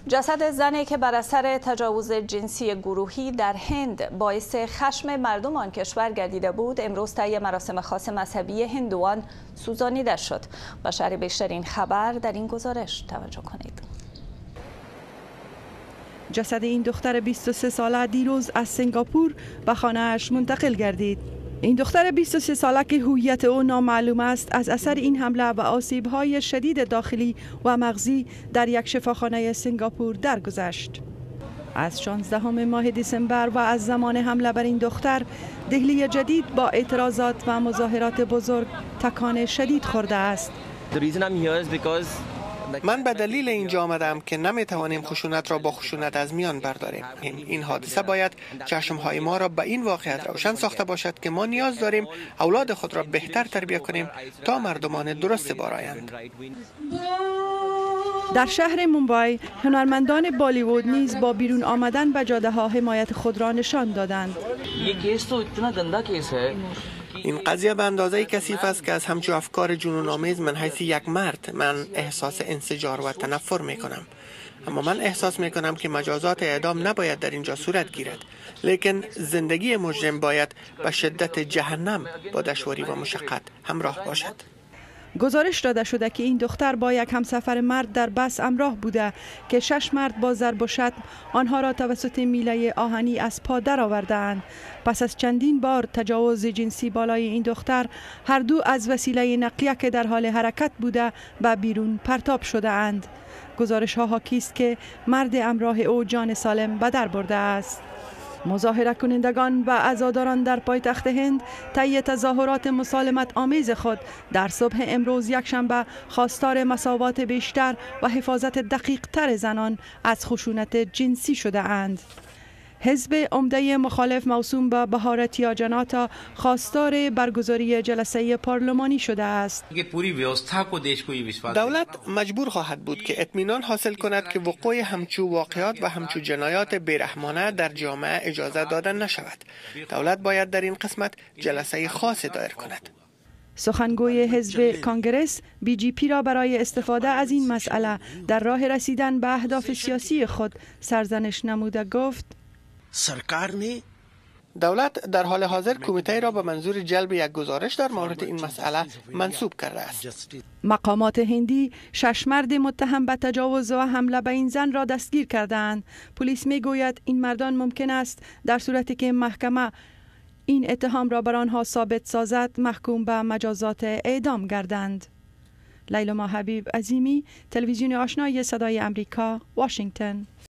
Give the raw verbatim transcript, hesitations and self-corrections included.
جسد زنی که بر اثر تجاوز جنسی گروهی در هند باعث خشم مردم آن کشور گردیده بود، امروز طی مراسم خاص مذهبی هندوان سوزانیده شد. با شرح بیشتر این خبر در این گزارش توجه کنید. جسد این دختر بیست و سه ساله دیروز از سنگاپور به خانه‌اش منتقل گردید. این دختر بیست و سه ساله که هویت او نامعلوم است، از اثر این حمله و آسیب‌های شدید داخلی و مغزی در یک شفاخانه سنگاپور درگذشت. از شانزدهم ماه دسامبر و از زمان حمله بر این دختر، دهلی جدید با اعتراضات و مظاهرات بزرگ تکان شدید خورده است. من به دلیل اینجا آمدم که نمیتوانیم خشونت را با خشونت از میان برداریم. این, این حادثه باید چشمهای ما را به این واقعیت روشن ساخته باشد که ما نیاز داریم اولاد خود را بهتر تربیت کنیم تا مردمان درست بارآیند. در شهر مومبای، هنرمندان بالیوود نیز با بیرون آمدن به جاده ها حمایت خود را نشان دادند. این قضیه به اندازه کثیف است که از همچو افکار جنون آمیز من حیث یک مرد من احساس انزجار و تنفر می کنم. اما من احساس می کنم که مجازات اعدام نباید در اینجا صورت گیرد، لیکن زندگی مجرم باید به شدت جهنم با دشواری و مشقت همراه باشد. گزارش داده شده که این دختر با یک همسفر مرد در بس همراه بوده که شش مرد با ضرب و شتم آنها را توسط میله آهنی از پا درآورده‌اند. پس از چندین بار تجاوز جنسی بالای این دختر، هر دو از وسیله نقلیه که در حال حرکت بوده به بیرون پرتاب شده اند. گزارش ها حاکی است که مرد همراه او جان سالم به در برده است. مظاهره کنندگان و عزاداران در پایتخت هند طی تظاهرات مسالمت آمیز خود در صبح امروز یکشنبه خواستار مساوات بیشتر و حفاظت دقیق تر زنان از خشونت جنسی شده اند. حزب عمده مخالف موسوم به بهارتیا جناتا خواستار برگزاری جلسه پارلمانی شده است. دولت مجبور خواهد بود که اطمینان حاصل کند که وقوع همچو واقعات و همچو جنایات بیرحمانه در جامعه اجازه داده نشود. دولت باید در این قسمت جلسه خاص دایر کند. سخنگوی حزب کانگرس بی جی پی را برای استفاده از این مسئله در راه رسیدن به اهداف سیاسی خود سرزنش نموده گفت: دولت در حال حاضر کمیته را به منظور جلب یک گزارش در مورد این مسئله منصوب کرده است. مقامات هندی شش مرد متهم به تجاوز و حمله به این زن را دستگیر کردند. پلیس می گوید این مردان ممکن است در صورتی که محکمه این اتهام را بر آنها ثابت سازد محکوم به مجازات اعدام گردند. لیلا حبیب عظیمی، تلویزیون آشنای صدای امریکا، واشنگتن.